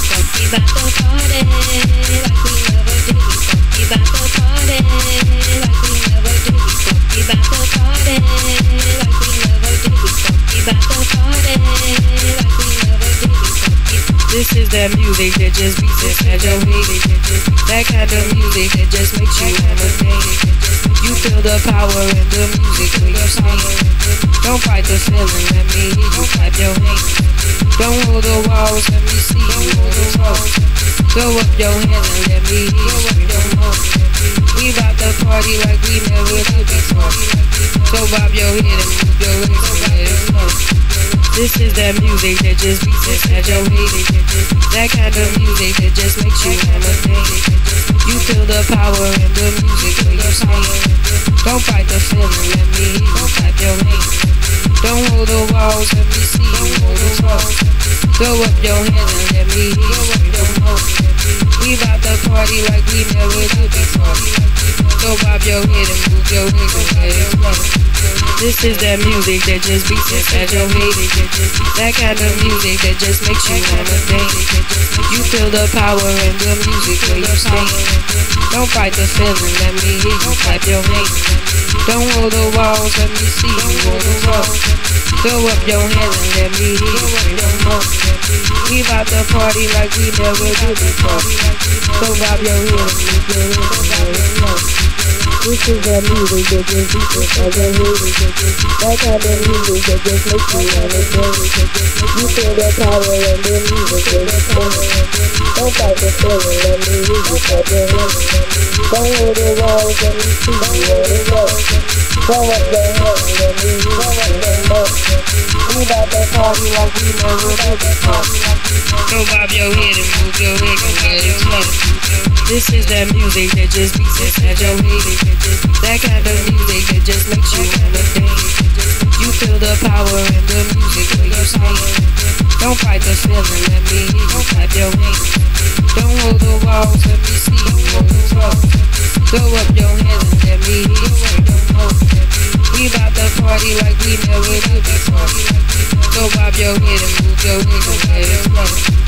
We bout to party like we never did before. We bout to party like we never did before. We bout to party like we never did before. We bout to party like we never did before. This is that music that just beats inside your head. That kind of music that just makes you wanna dance. You feel the power in the music when you sing. Don't fight the feeling, let me hear you clap your hands. Don't hold the walls, let me see you hold the walls. Throw up your hands and let me hear you scream your notes. We bout to party like we never did before. So bob your head and move your hips and let it flow. This is that music that just beats inside your head. That kind of music that just makes you wanna dance. You feel the power in the music when you sing. Don't fight the feeling, let me hear you clap your hands. Don't hold the walls, let me see you hold the walls. Throw up your hands and let me hear you scream your notes. We bout to party like we never did before. So bob your head and move your hips and let it flow. This is that music that just beats inside your head. That kind of music that just makes you wanna dance. You feel the power in the music when you sing. Don't fight the feeling, let me hear you clap your hands. Don't hold the walls, let me see you hold the walls. Throw up your hands and let me hear you scream your notes. We bout to party like we never did before. So bob your head and move your hips and let it flow. This is that music that just beats inside your head. That kind of music that just makes you wanna dance. You feel the power in the music when you sing. Don't fight the feeling, let me hear you clap your hands. Don't hold the walls, let me see you hold the walls. Throw up your hands and let me hear you scream your notes. We bout to party like we never did before. So bob your head and move your hips and let it flow. This is that music that just beats inside your head. That kind of music that just makes you wanna dance. You feel the power in the music when you sing. Don't fight the feeling, let me hear you clap your hands. Don't hold the walls, let me see you hold the walls. Throw up your hands and let me hear you scream your notes. We bout to party like we never did before. So bob your head and move your hips and let it flow.